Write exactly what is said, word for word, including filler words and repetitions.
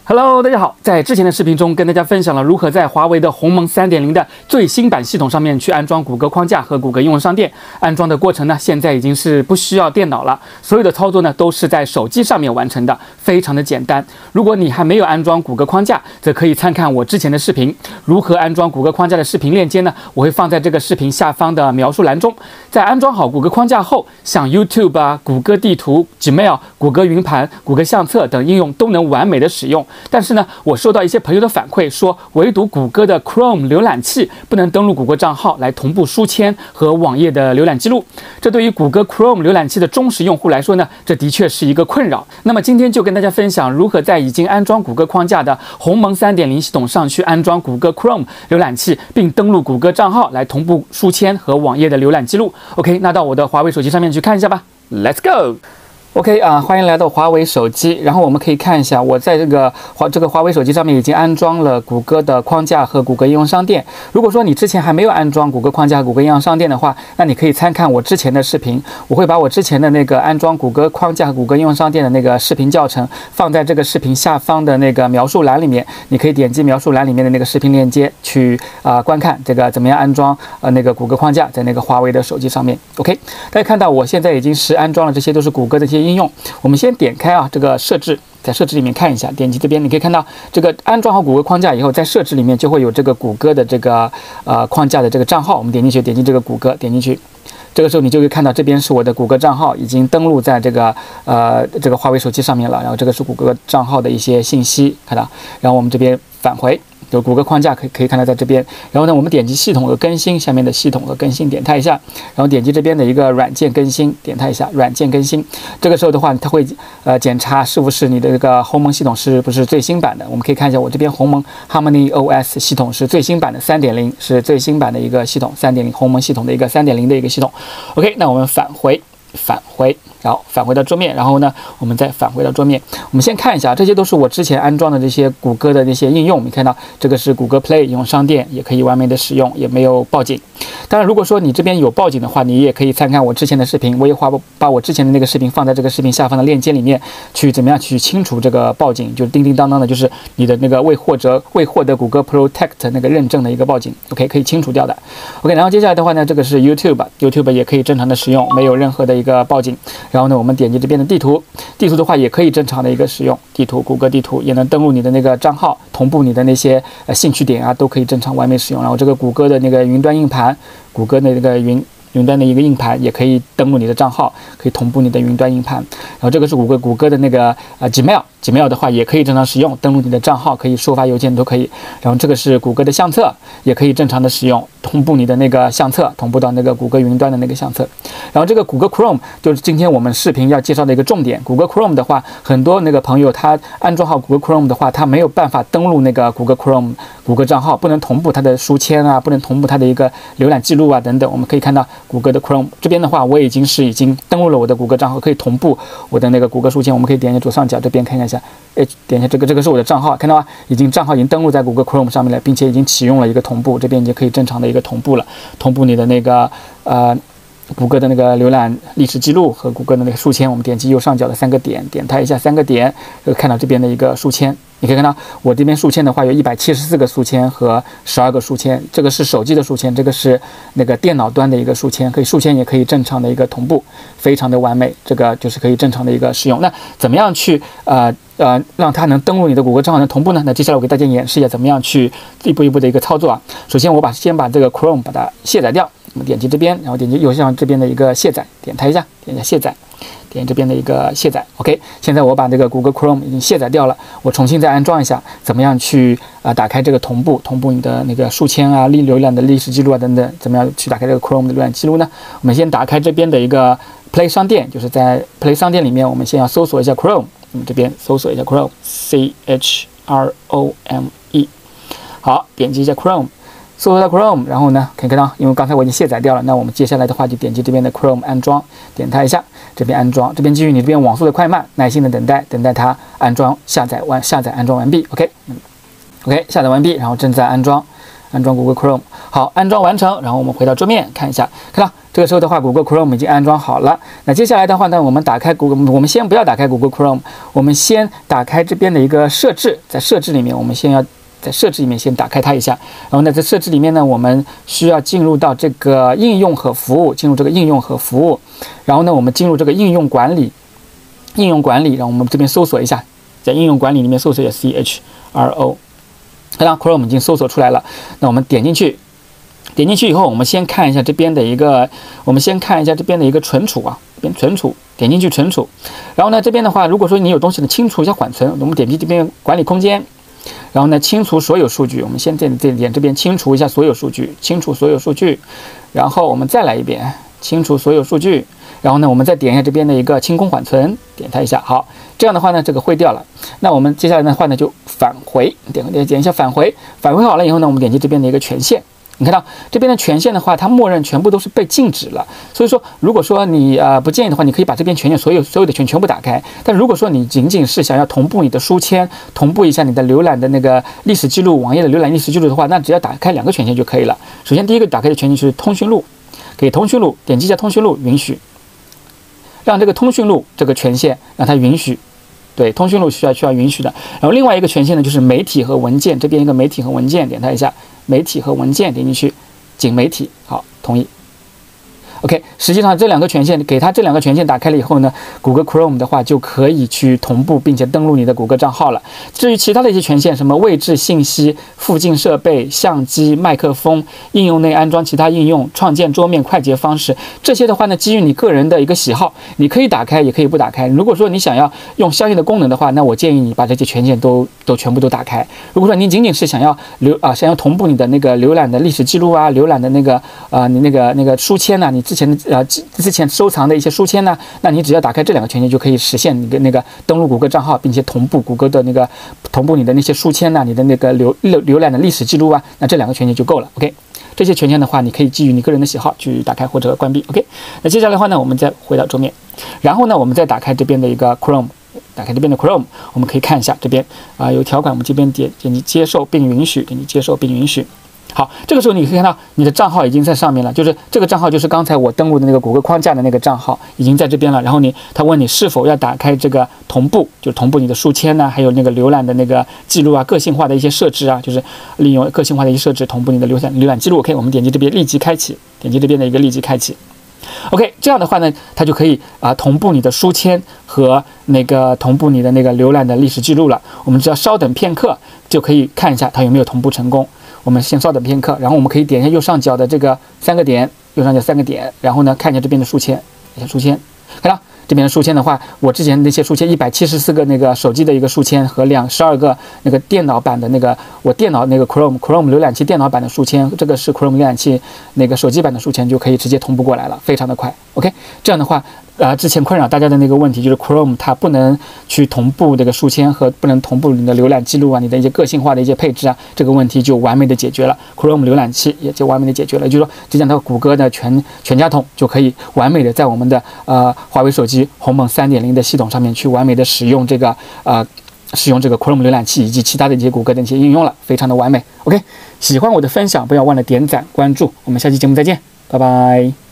Hello， 大家好。在之前的视频中，跟大家分享了如何在华为的鸿蒙 三点零 的最新版系统上面去安装谷歌框架和谷歌应用商店。安装的过程呢，现在已经是不需要电脑了，所有的操作呢都是在手机上面完成的，非常的简单。如果你还没有安装谷歌框架，则可以参看我之前的视频。如何安装谷歌框架的视频链接呢？我会放在这个视频下方的描述栏中。在安装好谷歌框架后，像 YouTube 啊、谷歌地图、Gmail、谷歌云盘、谷歌相册等应用都能完美的使用。但是呢，我收到一些朋友的反馈说，唯独谷歌的 Chrome 浏览器不能登录谷歌账号来同步书签和网页的浏览记录。这对于谷歌 Chrome 浏览器的忠实用户来说呢，这的确是一个困扰。那么今天就跟大家分享如何在已经安装谷歌框架的鸿蒙 三点零 系统上去安装谷歌 Chrome 浏览器，并登录谷歌账号来同步书签和网页的浏览记录。OK， 那到我的华为手机上面去看一下吧。Let's go。OK 啊，欢迎来到华为手机。然后我们可以看一下，我在这个华这个华为手机上面已经安装了谷歌的框架和谷歌应用商店。如果说你之前还没有安装谷歌框架和谷歌应用商店的话，那你可以参看我之前的视频。我会把我之前的那个安装谷歌框架和谷歌应用商店的那个视频教程放在这个视频下方的那个描述栏里面，你可以点击描述栏里面的那个视频链接去啊、呃、观看这个怎么样安装呃那个谷歌框架在那个华为的手机上面。OK， 大家看到我现在已经是安装了，这些都是谷歌的一些应用。我们先点开啊这个设置，在设置里面看一下，点击这边，你可以看到这个安装好谷歌框架以后，在设置里面就会有这个谷歌的这个呃框架的这个账号。我们点进去，点击这个谷歌，点进去，这个时候你就会看到这边是我的谷歌账号已经登录在这个呃这个华为手机上面了。然后这个是谷歌账号的一些信息，看到。然后我们这边返回。有谷歌框架可以可以看到在这边，然后呢，我们点击系统和更新，下面的系统和更新点它一下，然后点击这边的一个软件更新，点它一下，软件更新。这个时候的话，它会呃检查是不是你的这个鸿蒙系统是不是最新版的。我们可以看一下，我这边鸿蒙 Harmony O S 系统是最新版的 三点零， 是最新版的一个系统 三点零 鸿蒙系统的一个 三点零 的一个系统。OK， 那我们返回。返回，然后返回到桌面，然后呢，我们再返回到桌面。我们先看一下，这些都是我之前安装的这些谷歌的这些应用。你看到这个是谷歌 Play 应用商店，也可以完美的使用，也没有报警。当然，如果说你这边有报警的话，你也可以参看我之前的视频，我也把把我之前的那个视频放在这个视频下方的链接里面，去怎么样去清除这个报警，就是叮叮当当的，就是你的那个未获得未获得谷歌 Protect 那个认证的一个报警 ，OK 可以清除掉的。OK， 然后接下来的话呢，这个是 YouTube，YouTube 也可以正常的使用，没有任何的一个报警。然后呢，我们点击这边的地图，地图的话也可以正常的一个使用，地图谷歌地图也能登录你的那个账号，同步你的那些呃兴趣点啊，都可以正常完美使用。然后这个谷歌的那个云端硬盘，谷歌的那个云。云端的一个硬盘也可以登录你的账号，可以同步你的云端硬盘。然后这个是谷歌谷歌的那个呃 Gmail， Gmail 的话也可以正常使用，登录你的账号，可以收发邮件都可以。然后这个是谷歌的相册，也可以正常的使用，同步你的那个相册，同步到那个谷歌云端的那个相册。然后这个谷歌 Chrome 就是今天我们视频要介绍的一个重点。谷歌 Chrome 的话，很多那个朋友他安装好谷歌 Chrome 的话，他没有办法登录那个谷歌 Chrome 谷歌账号，不能同步它的书签啊，不能同步它的一个浏览记录啊等等。我们可以看到。谷歌的 Chrome 这边的话，我已经是已经登录了我的谷歌账号，可以同步我的那个谷歌书签。我们可以点一下左上角这边看一下，哎，点一下这个，这个是我的账号，看到吗？已经账号已经登录在谷歌 Chrome 上面了，并且已经启用了一个同步，这边就可以正常的一个同步了，同步你的那个呃。谷歌的那个浏览历史记录和谷歌的那个书签，我们点击右上角的三个点，点它一下三个点，就看到这边的一个书签。你可以看到我这边书签的话有一百七十四个书签和十二个书签，这个是手机的书签，这个是那个电脑端的一个书签，可以书签也可以正常的一个同步，非常的完美，这个就是可以正常的一个使用。那怎么样去呃呃让它能登录你的谷歌账号能同步呢？那接下来我给大家演示一下怎么样去一步一步的一个操作啊。首先我把先把这个 Chrome 把它卸载掉。我们点击这边，然后点击右上这边的一个卸载，点它一下，点一下卸载，点这边的一个卸载。OK， 现在我把这个谷歌 Chrome 已经卸载掉了，我重新再安装一下，怎么样去啊、呃、打开这个同步，同步你的那个书签啊、历浏览的历史记录啊等等，怎么样去打开这个 Chrome 的浏览记录呢？我们先打开这边的一个 Play 商店，就是在 Play 商店里面，我们先要搜索一下 Chrome， 我们这边搜索一下 Chrome，C H R O M E， 好，点击一下 Chrome。搜索到 Chrome， 然后呢，可以看到，因为刚才我已经卸载掉了，那我们接下来的话就点击这边的 Chrome 安装，点它一下，这边安装，这边基于你这边网速的快慢，耐心的等待，等待它安装下载完，下载安装完毕。OK， 嗯 ，OK， 下载完毕，然后正在安装，安装谷歌 Chrome。 好，安装完成，然后我们回到桌面看一下，看到这个时候的话，谷歌 Chrome 已经安装好了。那接下来的话呢，我们打开谷歌，我们先不要打开谷歌 Chrome， 我们先打开这边的一个设置，在设置里面，我们先要在设置里面先打开它一下。然后呢，在设置里面呢，我们需要进入到这个应用和服务，进入这个应用和服务。然后呢，我们进入这个应用管理，应用管理，然后我们这边搜索一下，在应用管理里面搜索一下 C H R O。看到 Chrome 已经搜索出来了，那我们点进去，点进去以后，我们先看一下这边的一个，我们先看一下这边的一个存储啊，这边存储，点进去存储，然后呢，这边的话，如果说你有东西呢，清除一下缓存，我们点击这边管理空间，然后呢，清除所有数据，我们先点这点这边清除一下所有数据，清除所有数据，然后我们再来一遍，清除所有数据。然后呢，我们再点一下这边的一个清空缓存，点它一下，好，这样的话呢，这个会掉了。那我们接下来的话呢，就返回，点点点一下返回，返回好了以后呢，我们点击这边的一个权限，你看到这边的权限的话，它默认全部都是被禁止了。所以说，如果说你呃不建议的话，你可以把这边权限所有所有的权全部打开。但如果说你仅仅是想要同步你的书签，同步一下你的浏览的那个历史记录，网页的浏览历史记录的话，那只要打开两个权限就可以了。首先第一个打开的权限是通讯录，给通讯录点击一下通讯录，允许。让这个通讯录这个权限让它允许，对，通讯录需要需要允许的。然后另外一个权限呢，就是媒体和文件，这边一个媒体和文件，点它一下，媒体和文件点进去，仅媒体，好，同意。OK， 实际上这两个权限，给它这两个权限打开了以后呢，谷歌 Chrome 的话就可以去同步并且登录你的谷歌账号了。至于其他的一些权限，什么位置信息、附近设备、相机、麦克风、应用内安装其他应用、创建桌面快捷方式，这些的话呢，基于你个人的一个喜好，你可以打开，也可以不打开。如果说你想要用相应的功能的话，那我建议你把这些权限都都全部都打开。如果说你仅仅是想要浏啊想要同步你的那个浏览的历史记录啊，浏览的那个呃你那个那个书签呐，你之前的呃之前收藏的一些书签呢，那你只要打开这两个权限就可以实现你的那个登录谷歌账号，并且同步谷歌的那个同步你的那些书签呐，你的那个浏浏浏览的历史记录啊，那这两个权限就够了。OK， 这些权限的话，你可以基于你个人的喜好去打开或者关闭。OK， 那接下来的话呢，我们再回到桌面，然后呢，我们再打开这边的一个 Chrome， 打开这边的 Chrome， 我们可以看一下这边啊、呃、有条款，我们这边点点击接受并允许，点击接受并允许。好，这个时候你可以看到你的账号已经在上面了，就是这个账号就是刚才我登录的那个谷歌框架的那个账号已经在这边了。然后你他问你是否要打开这个同步，就是同步你的书签呢，还有那个浏览的那个记录啊，个性化的一些设置啊，就是利用个性化的一些设置同步你的浏览浏览记录。OK， 我们点击这边立即开启，点击这边的一个立即开启。OK， 这样的话呢，它就可以啊、呃、同步你的书签和那个同步你的那个浏览的历史记录了。我们只要稍等片刻就可以看一下它有没有同步成功。我们先稍等片刻，然后我们可以点一下右上角的这个三个点，右上角三个点，然后呢看一下这边的书签，一下书签，看到这边的书签的话，我之前那些书签一百七十四个那个手机的一个书签和两十二个那个电脑版的那个我电脑那个 Chrome Chrome 浏览器电脑版的书签，这个是 Chrome 浏览器那个手机版的书签就可以直接同步过来了，非常的快。OK， 这样的话。呃，之前困扰大家的那个问题就是 Chrome 它不能去同步这个书签和不能同步你的浏览记录啊，你的一些个性化的一些配置啊，这个问题就完美的解决了。Chrome 浏览器也就完美的解决了，也就是说，就讲到谷歌的全全家桶就可以完美的在我们的呃华为手机鸿蒙 三点零 的系统上面去完美的使用这个呃使用这个 Chrome 浏览器以及其他的一些谷歌的一些应用了，非常的完美。OK， 喜欢我的分享，不要忘了点赞关注，我们下期节目再见，拜拜。